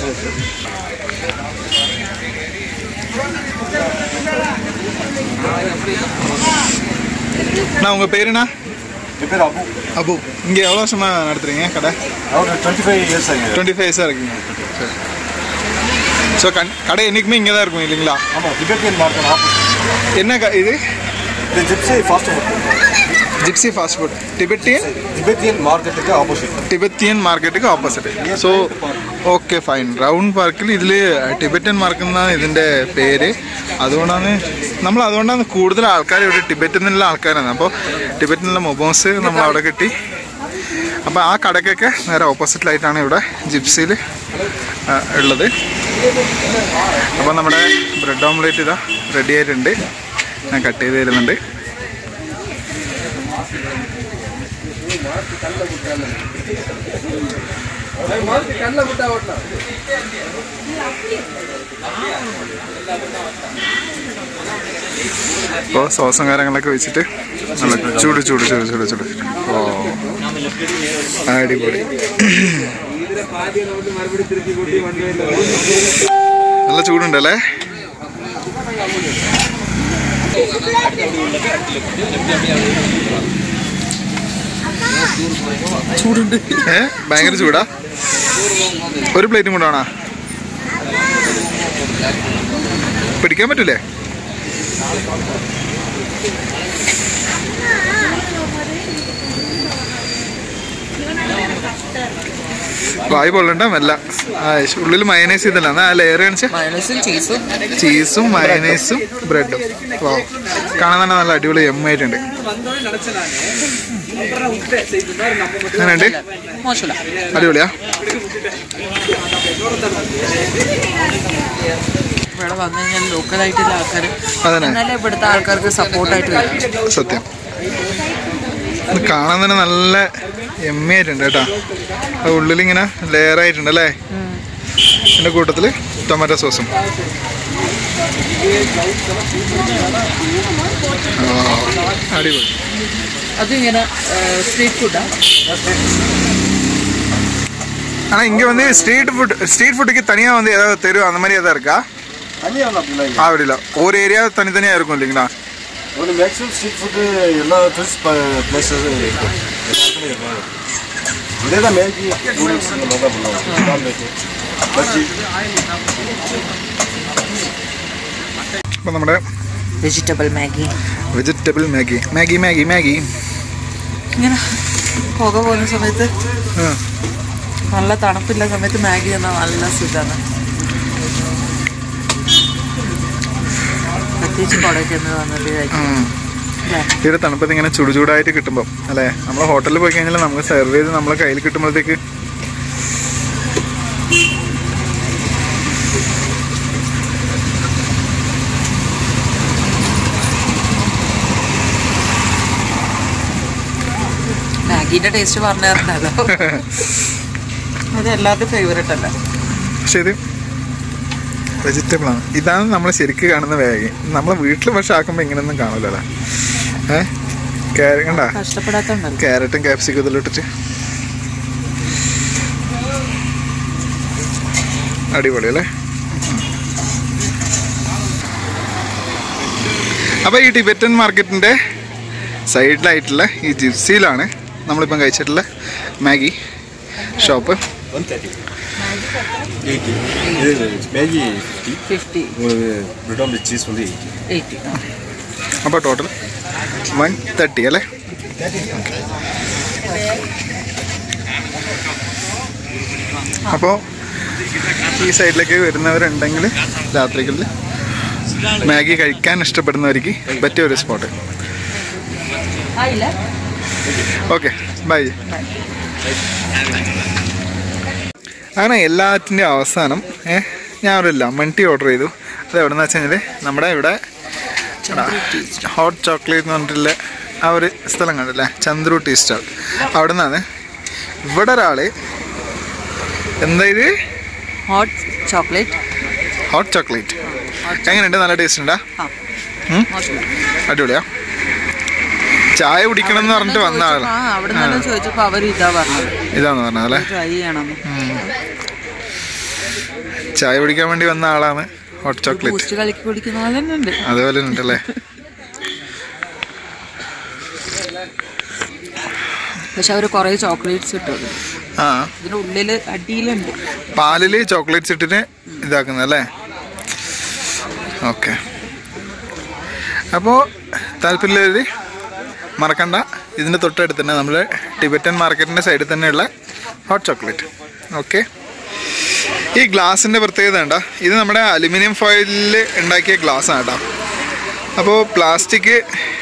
நான் உங்கள் பேர் என்ன? என் பேர் அபு. அபு. இங்கே எவ்வளோ வருஷமாக நடத்துறீங்க கடை? டுவெண்ட்டி ஃபைவ் இயர்ஸ் ஆகுங்க. டுவெண்ட்டி ஃபைவ் இயர்ஸாக இருக்கீங்க. சரி. ஸோ கண் கடை என்றைக்குமே இங்கே தான் இருக்கும் இல்லைங்களா? ஆமாம், டிபெட்டியன் மார்க்கெட் ஆப்போசிட். என்ன க இது? இது Gypsy fast food. Gypsy fast food Tibetan Tibetan മാർക്കറ്റിക്ക് ഓപ്പോസിറ്റ്. ടിബറ്റിയൻ മാർക്കറ്റിക്ക് opposite. So okay fine. Round പാർക്കിൽ ഇതിൽ ടിബറ്റൻ മാർക്കറ്റ് എന്നാണ് ഇതിൻ്റെ പേര്. അതുകൊണ്ടാണ് നമ്മൾ അതുകൊണ്ടാണ് കൂടുതൽ ആൾക്കാർ ഇവിടെ ടിബറ്റിൽ നിന്നുള്ള ആൾക്കാരാണ്. അപ്പോൾ ടിബറ്റിൽ നിന്നുള്ള മൊമോസ് നമ്മൾ അവിടെ കിട്ടി. അപ്പോൾ ആ കടക്കൊക്കെ നേരെ ഓപ്പോസിറ്റിലായിട്ടാണ് ഇവിടെ ജിപ്സിയിൽ ഉള്ളത്. അപ്പോൾ നമ്മുടെ ബ്രെഡ് ഓംലേറ്റ് ഇതാ റെഡി ആയിട്ടുണ്ട്. ഞാൻ കട്ട് ചെയ്ത് തരുന്നുണ്ട്. ഇപ്പോൾ സോസും കാര്യങ്ങളൊക്കെ വെച്ചിട്ട് നല്ല ചൂട് ചൂട് ചൂട് ചൂട് ചൂട് ഓ അടിപൊളി. നല്ല ചൂടുണ്ടല്ലേ? ചൂടുണ്ട്. ഏ ഭയങ്കര ചൂടാ. ഒരു പ്ലേറ്റും കൂടെ ആണോ? പിടിക്കാൻ പറ്റൂലേ? വായ് പൊള്ളണ്ട മെല്ല. ഉള്ളിൽ മയനൈസ് ചെയ്തല്ല ആ ലെയർ കാണിച്ച ചീസും മയനൈസും ബ്രെഡും. വാ കാണാൻ തന്നെ നല്ല അടിപൊളി എമ്മായിട്ടുണ്ട്. അങ്ങനെയുണ്ട്. അടിപൊളിയാ. ഇവിടെ വന്നു കഴിഞ്ഞാൽ ലോക്കലായിട്ടുള്ള ആൾക്കാർ അതന്നെ ഇവിടുത്തെ ആൾക്കാർക്ക് സപ്പോർട്ടായിട്ട് വരും. സത്യം. ഇത് കാണാൻ തന്നെ നല്ല എമ്മയായിട്ടുണ്ട് കേട്ടോ. അത് ഉള്ളിലിങ്ങനെ ലെയറായിട്ടുണ്ട് അല്ലേ. എൻ്റെ കൂട്ടത്തിൽ ടൊമാറ്റോ സോസും. അടിപൊളി. അതിങ്ങനെ സ്ട്രീറ്റ് ഫുഡാ? ஆனால் இங்கே வந்து ஸ்ட்ரீட் ஃபுட் ஸ்ட்ரீட் ஃபுட்டுக்கு தனியாக வந்து ஏதாவது தெரு அந்த மாதிரி எதாவது இருக்கா? அப்படி இல்லை, ஒரு ஏரியா தனித்தனியாக இருக்கும் இல்லைங்களா? ஒரு மேக்ஸிமம் ஸ்ட்ரீட் ஃபுட்டு எல்லா டூரிஸ்ட் பிளேஸஸ் இருக்கும். இதே தான் மேகி நூடுல்ஸ் இந்த மாதிரி தான் பண்ணுவாங்க. பஜ்ஜி. അപ്പോൾ നമ്മുടെ vegetable Maggi vegetable Maggi Maggi Maggi Maggi ഇങ്ങനെ പുക പോകുന്ന സമയത്ത് നല്ല തണുപ്പില്ല സമയത്ത് മാഗി എന്നാൽ നല്ല സുഖമാണ്. പ്രത്യേകിച്ച് കൊടൈക്കനാൽ വന്നിട്ട് ഇവിടെ തണുപ്പത്ത് ഇങ്ങനെ ചൂട് ചൂടായിട്ട് കിട്ടുമ്പോൾ അല്ലേ, നമ്മൾ ഹോട്ടലിൽ പോയി കഴിഞ്ഞാൽ നമുക്ക് സെർവ് ചെയ്ത് നമ്മളെ കയ്യിൽ കിട്ടുമ്പോഴത്തേക്ക് മാഗിന്റെ ടേസ്റ്റ് പറഞ്ഞു തരണല്ലോ. അത് എല്ലാവരുടെയും ഫേവറേറ്റ് അല്ല. പക്ഷെ ഇത് വെജിറ്റബിൾ ആണ്. ഇതാണ് നമ്മൾ ശരിക്കും കാണുന്ന മാഗി. നമ്മളെ വീട്ടിൽ പക്ഷെ ആക്കുമ്പോൾ ഇങ്ങനെയൊന്നും കാണൂലല്ലോ. ഏഹ് ക്യാരറ്റ് കണ്ടാ, കഷ്ടപ്പെടാത്ത ക്യാരറ്റും ക്യാപ്സിക്കും ഇതിലിട്ടിട്ട് അടിപൊളി അല്ലേ. അപ്പോൾ ഈ ടിബറ്റൻ മാർക്കറ്റിൻ്റെ സൈഡിലായിട്ടുള്ള ഈ ജിപ്സിയിലാണ് നമ്മളിപ്പം കഴിച്ചിട്ടുള്ള മാഗി ഷോപ്പ്. மேகி ഫിഫ്റ്റി ஒரு பிரெட் ஆம்லெட் சீஸ் வந்து എയ്റ്റി. അപ്പോൾ ടോട്ടൽ വൺ തേർട്ടി അല്ലേ. അപ്പോൾ ഈ സൈഡിലേക്ക് വരുന്നവരുണ്ടെങ്കിൽ രാത്രികളിൽ മാഗി കഴിക്കാൻ ഇഷ്ടപ്പെടുന്നവർക്ക് പറ്റിയ ഒരു സ്പോട്ട്. Okay bye. അങ്ങനെ എല്ലാത്തിൻ്റെ അവസാനം ഏഹ് ഞാൻ ഒരു ലെമൺ ടീ ഓർഡർ ചെയ്തു. അത് എവിടെ നിന്ന് വെച്ച് കഴിഞ്ഞാൽ നമ്മുടെ ഇവിടെ ഹോട്ട് ചോക്ലേറ്റ് എന്ന് പറഞ്ഞിട്ടുള്ള ആ ഒരു സ്ഥലം കണ്ടല്ലേ, ചന്ദ്രു ടീ സ്റ്റാൾ. അവിടെ നിന്നാണ്. ഇവിടെ ഒരാൾ എന്താ ഇത് ഹോട്ട് ചോക്ലേറ്റ് ഹോട്ട് ചോക്ലേറ്റ് എങ്ങനെയുണ്ട്? നല്ല ടേസ്റ്റ് ഉണ്ടാ? അടിപൊളിയാ. ചായ കുടിക്കണം എന്ന് പറഞ്ഞിട്ട് വന്ന ആളാ. അവിടെ നിന്ന് ചോദിച്ചപ്പോ അവര് ഇതാ പറഞ്ഞത്, ഇതാന്ന് പറഞ്ഞല്ലേ, ട്രൈ ചെയ്യണം. ചായ കുടിക്കാൻ വേണ്ടി വന്ന ആളാണ്. ഹോട്ട് ചോക്ലേറ്റ് ബൂസ്റ്റ് കലക്കി കുടിക്കുന്ന പോലെ തന്നെ ഉണ്ട്. അതേപോലെ ഉണ്ടല്ലേ. പക്ഷെ അവര് കൊറേ ചോക്ലേറ്റ്സ് ഇട്ടു. ആ ഇതിന്റെ ഉള്ളില് അടിയിലുണ്ട് പാലില് ചോക്ലേറ്റ്സ് ഇട്ടിട്ട് ഇതാക്കുന്നല്ലേ. ഓക്കെ, അപ്പോൾ താല്പര്യമുള്ളവർ മറക്കണ്ട, ഇതിൻ്റെ തൊട്ടടുത്ത് തന്നെ നമ്മുടെ ടിബറ്റൻ മാർക്കറ്റിൻ്റെ സൈഡിൽ തന്നെയുള്ള ഹോട്ട് ചോക്ലേറ്റ്. ഓക്കെ, ഈ ഗ്ലാസിൻ്റെ പ്രത്യേകത ഉണ്ടോ? ഇത് നമ്മുടെ അലുമിനിയം ഫോയിലിൽ ഉണ്ടാക്കിയ ഗ്ലാസ്സാണ് കേട്ടോ. അപ്പോൾ പ്ലാസ്റ്റിക്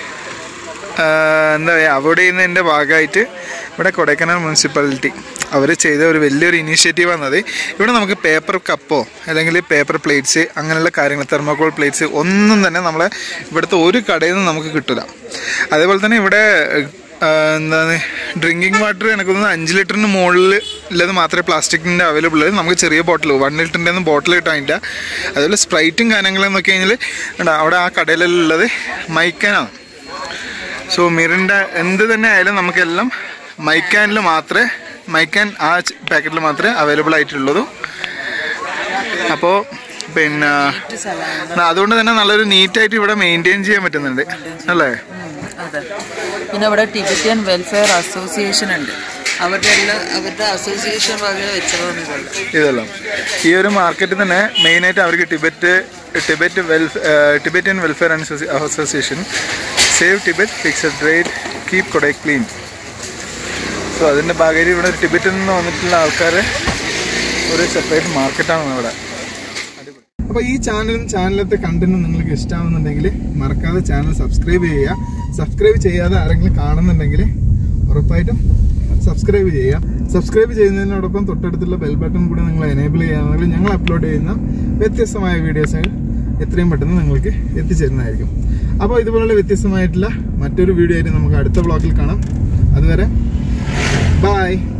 എന്താ പറയുക അവോയ്ഡ് ചെയ്യുന്നതിൻ്റെ ഭാഗമായിട്ട് ഇവിടെ കൊടൈക്കനാൽ മുനിസിപ്പാലിറ്റി അവർ ചെയ്ത ഒരു വലിയൊരു ഇനീഷ്യേറ്റീവ് വന്നത്. ഇവിടെ നമുക്ക് പേപ്പർ കപ്പോ അല്ലെങ്കിൽ പേപ്പർ പ്ലേറ്റ്സ് അങ്ങനെയുള്ള കാര്യങ്ങൾ, തെർമോകോൾ പ്ലേറ്റ്സ് ഒന്നും തന്നെ നമ്മളെ ഇവിടുത്തെ ഒരു കടയിൽ നിന്ന് നമുക്ക് കിട്ടില്ല. അതേപോലെ തന്നെ ഇവിടെ എന്താണ് ഡ്രിങ്കിങ് വാട്ടർ എനിക്കൊന്ന് അഞ്ച് ലിറ്ററിന് മുകളിൽ ഉള്ളത് മാത്രമേ പ്ലാസ്റ്റിക്കിൻ്റെ അവൈലബിൾ ഉള്ളൂ. നമുക്ക് ചെറിയ ബോട്ടിൽ വൺ ലിറ്ററിൻ്റെ ഒന്നും ബോട്ടിൽ കിട്ടാനില്ല. അതുപോലെ സ്പ്രൈറ്റും കാര്യങ്ങളും നോക്കി കഴിഞ്ഞാൽ അവിടെ ആ കടയിലുള്ളത് മൈക്കാനാണ്. സോ മിറിൻ്റെ എന്ത് തന്നെ ആയാലും നമുക്കെല്ലാം മൈക്കാനിൽ മാത്രമേ മൈക്കാൻ ആ പാക്കറ്റിൽ മാത്രമേ അവൈലബിൾ ആയിട്ടുള്ളൂ. അപ്പോൾ പിന്നെ അതുകൊണ്ട് തന്നെ നല്ലൊരു നീറ്റായിട്ട് ഇവിടെ മെയിൻറ്റെയിൻ ചെയ്യാൻ പറ്റുന്നുണ്ട് അല്ലേ. അതെ, പിന്നെ ഇവിടെ ടിബറ്റൻ വെൽഫെയർ അസോസിയേഷൻ ഉണ്ട്. അവരുടെ എല്ലാം അവരുടെ അസോസിയേഷൻ വകയിൽ വെച്ചതാണ് ഇതെല്ലാം. ഈ ഒരു മാർക്കറ്റിൽ തന്നെ മെയിനായിട്ട് അവർക്ക് Tibet Tibet welfare Tibetan welfare association, save Tibet, fixed rate, keep Kodai clean. So അതിൻ്റെ ഭാഗമായിട്ട് ഇവിടെ ടിബറ്റിൽ നിന്ന് വന്നിട്ടുള്ള ആൾക്കാരെ ഒരു സെപ്പറേറ്റ് മാർക്കറ്റാണ് ഇവിടെ. അപ്പോൾ ഈ ചാനലും ചാനലത്തെ കണ്ടന്റും നിങ്ങൾക്ക് ഇഷ്ടമാവുന്നുണ്ടെങ്കിൽ മറക്കാതെ ചാനൽ സബ്സ്ക്രൈബ് ചെയ്യുക. സബ്സ്ക്രൈബ് ചെയ്യാതെ ആരെങ്കിലും കാണുന്നുണ്ടെങ്കിൽ ഉറപ്പായിട്ടും സബ്സ്ക്രൈബ് ചെയ്യുക. സബ്സ്ക്രൈബ് ചെയ്യുന്നതിനോടൊപ്പം തൊട്ടടുത്തുള്ള ബെൽ ബട്ടൺ കൂടി നിങ്ങൾ എനേബിൾ ചെയ്യുകയാണെങ്കിൽ ഞങ്ങൾ അപ്ലോഡ് ചെയ്യുന്ന വ്യത്യസ്തമായ വീഡിയോസ് എത്രയും പെട്ടെന്ന് നിങ്ങൾക്ക് എത്തിച്ചേരുന്നതായിരിക്കും. അപ്പോൾ ഇതുപോലുള്ള വ്യത്യസ്തമായിട്ടുള്ള മറ്റൊരു വീഡിയോ ആയിട്ട് നമുക്ക് അടുത്ത വ്ളോഗിൽ കാണാം. അതുവരെ ബൈ.